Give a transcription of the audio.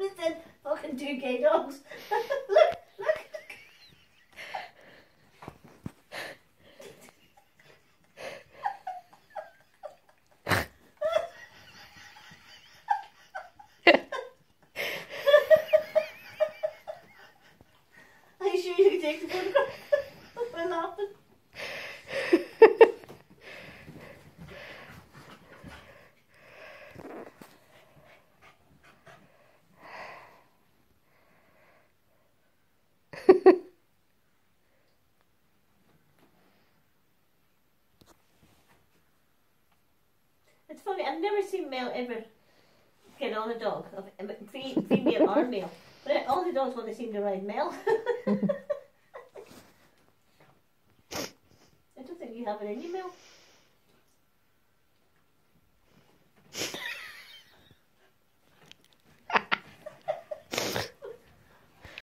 Then fucking two gay dogs. Look, look. Are you sure you can take the photograph? We're laughing. It's funny, I've never seen Mel ever get on a dog, female or male. But all the dogs want to seem to ride Mel. I don't think you have it in you, Mel.